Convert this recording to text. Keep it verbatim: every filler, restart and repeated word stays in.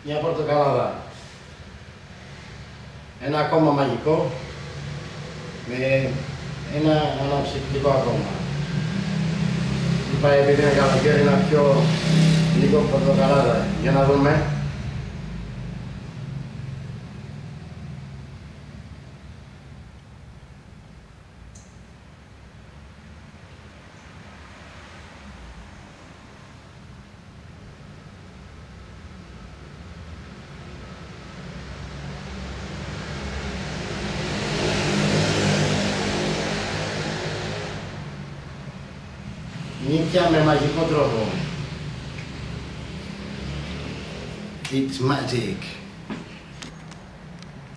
μια πορτοκαλάδα. Ένα ακόμα μαγικό με ένα αναψυκτικό ακόμα. Είπα επειδή είναι καλοκαίρι να πιω λίγο πορτοκαλάδα. Για να δούμε. Νύχια με μαγικό τρόπο. It's magic.